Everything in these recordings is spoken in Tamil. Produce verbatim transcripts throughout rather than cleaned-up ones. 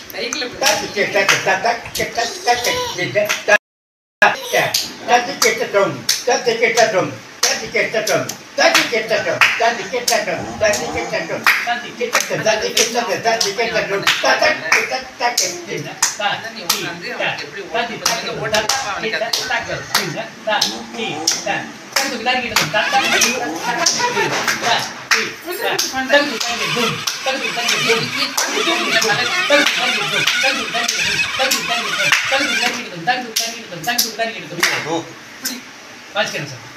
சைக்கிள் தட்டி கேட்ட தட்ட கேட்ட தட்ட கேட்ட தட்டி கேட்டட்டும் தட்டி கேட்டட்டும் தட்டி கேட்டட்டும் தட்டி கேட்டட்டும் தட்டி கேட்டட்டும் தட்டி கேட்டட்டும் தட்டி கேட்டட்டும் தட்டி கேட்டட்டும் தட்டி கேட்டட்டும் தட்ட கேட்ட தட்ட கேட்ட தண்ணி உட்காந்து அவனுக்கு எப்படி ஓட்டு ஓட்ட அவனுக்கு வாசிக்கிறேன் sir.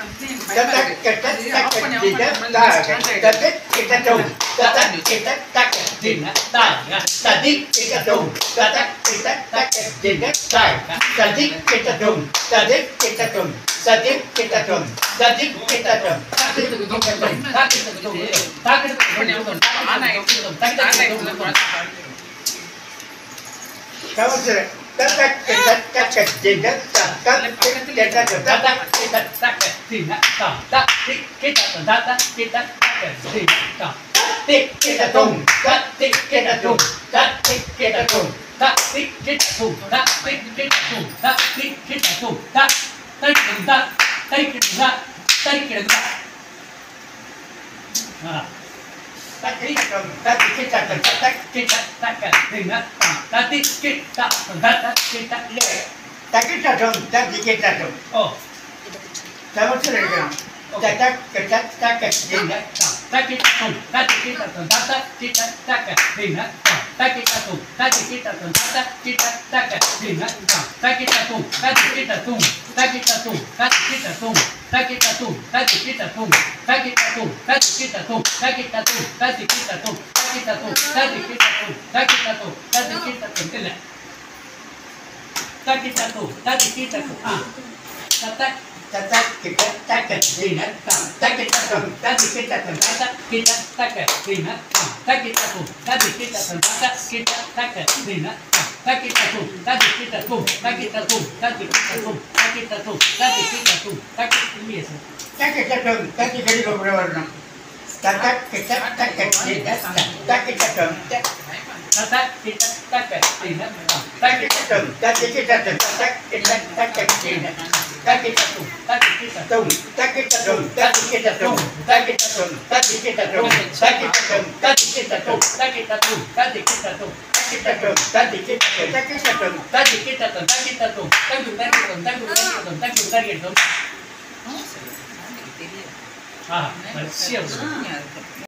Oh. Sama sudah tak tak tak tak tak dinga tak kita tu tak kita tu tak kita tak dinga tak kita tu tak kita tu tak kita tak dinga tak kita tu tak kita tu tak kita tu tak kita tu tak kita tu tak kita tu tak kita tu tak kita tu tak kita tu tak kita tu tak kita tu tak kita tu tak kita tu tak kita tu tidak tak kita tu tak kita tu ah tak tak kita tak dinga tak kita tu tak kita tu tak kita tak dinga tak kita tu tak kita tu tak kita tak dinga tak kita tu tak kita tu tak kita tu tak kita tu tak kita tu tak kita tu tak ini ya tak kita tu tak kita di beberapa orang tak kita tak dinga tak kita tu tak kita tak dinga tak kita tu tak kita tu tak kita tak dinga tak kita tu tak kita tu tak kita tu tak kita tu tak kita tu tak kita tu tak kita tu tak kita tu tak kita tu tak kita tu kita tu tak kita tu tak kita tu tak kita tu tak kita tu tak kita tu tak kita tu tak kita tu tak kita tu ah siap